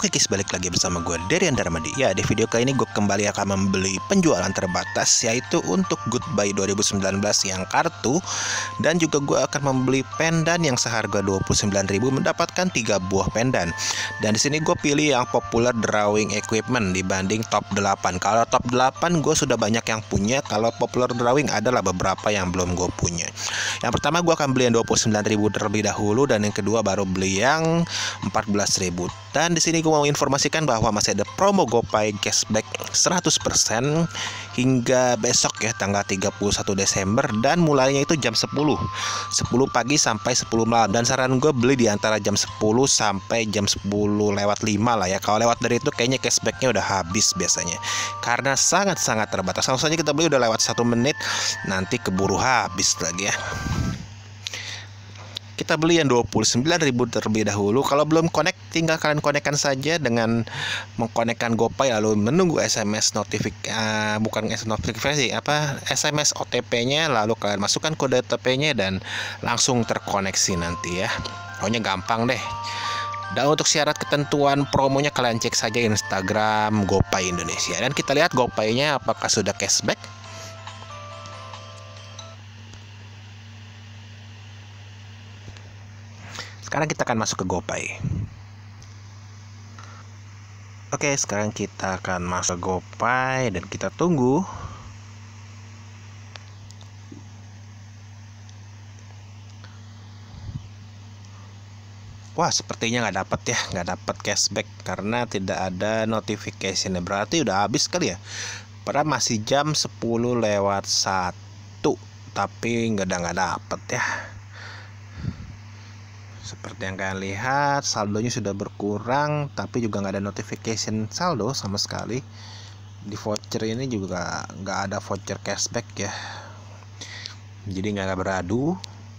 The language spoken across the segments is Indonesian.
Oke guys, balik lagi bersama gue Derian Darmadi. Ya, di video kali ini gue kembali akan membeli penjualan terbatas, yaitu untuk Goodbye 2019 yang kartu. Dan juga gue akan membeli pendan yang seharga 29.000 mendapatkan 3 buah pendan. Dan di sini gue pilih yang popular drawing equipment dibanding top 8. Kalau top 8 gue sudah banyak yang punya, kalau popular drawing adalah beberapa yang belum gue punya. Yang pertama gue akan beli yang 29.000 terlebih dahulu, dan yang kedua baru beli yang 14.000. Dan di sini gue mau informasikan bahwa masih ada promo GoPay cashback 100% hingga besok ya, tanggal 31 Desember, dan mulainya itu jam 10 pagi sampai 10 malam. Dan saran gue beli di antara jam 10 sampai jam 10 lewat 5 lah ya. Kalau lewat dari itu kayaknya cashbacknya udah habis biasanya, karena sangat-sangat terbatas. Langsung saja kita beli, udah lewat 1 menit nanti keburu habis lagi ya. Kita beli yang 29.000 terlebih dahulu. Kalau belum connect, tinggal kalian konekkan saja dengan mengkonekkan GoPay, lalu menunggu SMS SMS OTP-nya, lalu kalian masukkan kode OTP-nya dan langsung terkoneksi nanti ya. Pokoknya gampang deh. Dan untuk syarat ketentuan promonya kalian cek saja Instagram GoPay Indonesia. Dan kita lihat GoPay-nya apakah sudah cashback. Sekarang kita akan masuk ke GoPay. Oke, sekarang kita akan masuk ke GoPay dan kita tunggu. Wah, sepertinya nggak dapat cashback karena tidak ada notification. Berarti udah habis kali ya. Padahal masih jam 10 lewat 1, tapi nggak dapet ya. Seperti yang kalian lihat, saldonya sudah berkurang, tapi juga nggak ada notification saldo sama sekali. Di voucher ini juga nggak ada voucher cashback ya, jadi nggak beradu.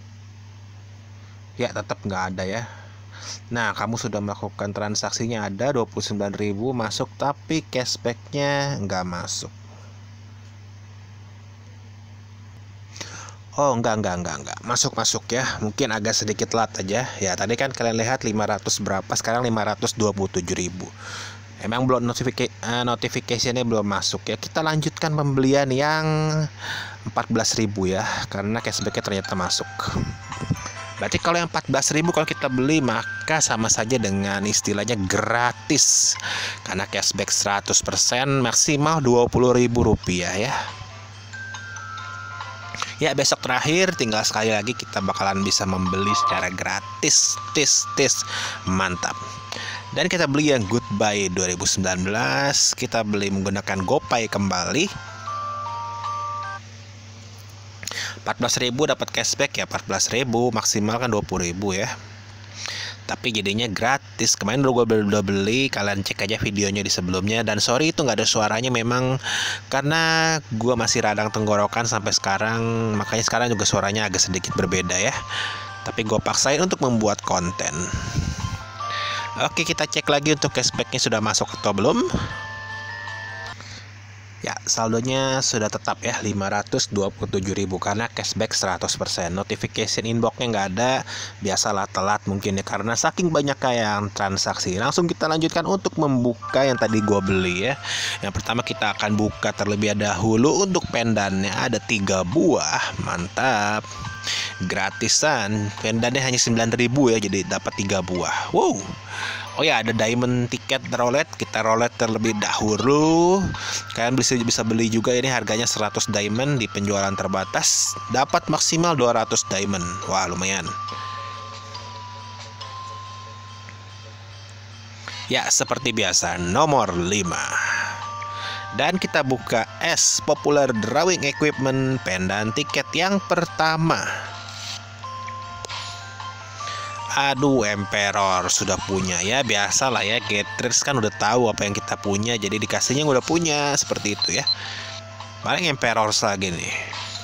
Ya, tetap nggak ada ya. Nah, kamu sudah melakukan transaksinya, ada 29.000 masuk, tapi cashbacknya nggak masuk. Oh, enggak masuk ya. Mungkin agak sedikit telat aja. Ya, tadi kan kalian lihat 500 berapa, sekarang 527.000. Emang belum notification-nya belum masuk ya. Kita lanjutkan pembelian yang 14.000 ya, karena cashback-nya ternyata masuk. Berarti kalau yang 14.000 kalau kita beli, maka sama saja dengan istilahnya gratis, karena cashback 100%, maksimal Rp20.000 ya. Ya, besok terakhir, tinggal sekali lagi kita bakalan bisa membeli secara gratis. Mantap. Dan kita beli yang Goodbye 2019, kita beli menggunakan GoPay kembali. 14.000 dapat cashback ya, 14.000 maksimal kan 20.000 ya. Tapi jadinya gratis. Kemarin gue udah beli, kalian cek aja videonya di sebelumnya. Dan sorry itu nggak ada suaranya, memang karena gue masih radang tenggorokan sampai sekarang, makanya sekarang juga suaranya agak sedikit berbeda ya. Tapi gue paksain untuk membuat konten. Oke, kita cek lagi untuk cashbacknya sudah masuk atau belum. Ya, saldonya sudah tetap ya 527.000 karena cashback 100%. Notification inboxnya nggak ada, biasalah telat mungkin ya karena saking banyak yang transaksi. Langsung kita lanjutkan untuk membuka yang tadi gua beli ya. Yang pertama kita akan buka terlebih dahulu untuk pendannya, ada 3 buah. Mantap. Gratisan. Pendannya hanya 9.000 ya, jadi dapat 3 buah. Wow. Oh ya, ada diamond tiket roulette. Kita roulette terlebih dahulu. Kalian bisa beli juga, ini harganya 100 diamond di penjualan terbatas. Dapat maksimal 200 diamond. Wah, lumayan. Ya, seperti biasa, nomor 5. Dan kita buka S popular drawing equipment pendan tiket yang pertama. Aduh, Emperor sudah punya ya, biasa lah ya, Getters kan udah tahu apa yang kita punya, jadi dikasihnya udah punya seperti itu ya. Paling Emperor lagi nih.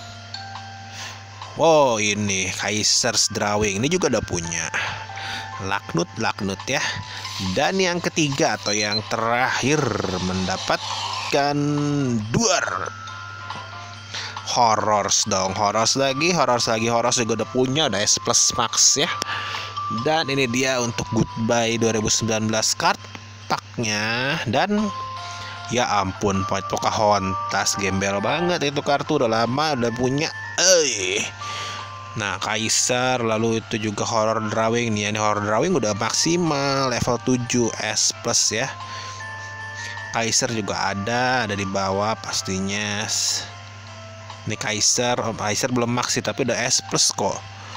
Wow, ini Kaiser's drawing, ini juga udah punya. Laknut ya. Dan yang ketiga atau yang terakhir mendapatkan Duar. Horrors dong, Horrors lagi, Horrors juga udah punya, udah S plus max ya. Dan ini dia untuk Goodbye 2019 card kotaknya. Dan ya ampun, White Pocahontas gembel banget itu kartu, udah lama udah punya. Nah, Kaisar, lalu itu juga Horror Drawing nih. Ini Horror Drawing udah maksimal level 7 S plus ya. Kaisar juga ada di bawah pastinya. Ini Kaisar, Kaisar belum max sih, tapi udah S plus kok.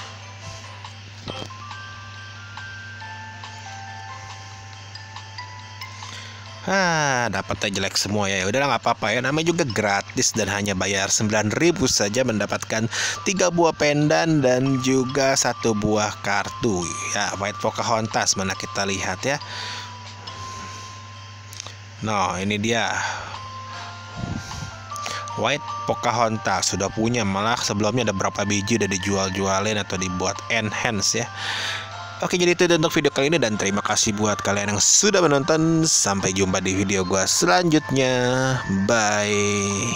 Dapatnya jelek semua ya. Udah nggak apa-apa ya. Namanya juga gratis dan hanya bayar 9.000 saja mendapatkan 3 buah pendan dan juga 1 buah kartu ya. White Pocahontas mana kita lihat ya. Nah, ini dia White Pocahontas, sudah punya, malah sebelumnya ada berapa biji udah dijual-jualin atau dibuat enhance ya. Oke, jadi itu untuk video kali ini dan terima kasih buat kalian yang sudah menonton. Sampai jumpa di video gua selanjutnya. Bye.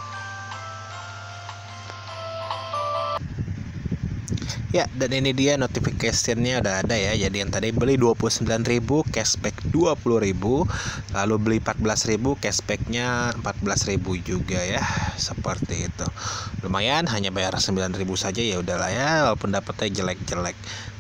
Ya, dan ini dia notificationnya udah ada ya. Jadi yang tadi beli 29.000 cashback 20.000, lalu beli 14.000 cashbacknya 14.000 juga ya. Seperti itu. Lumayan, hanya bayar 9.000 saja ya udahlah ya, walaupun dapetnya jelek-jelek.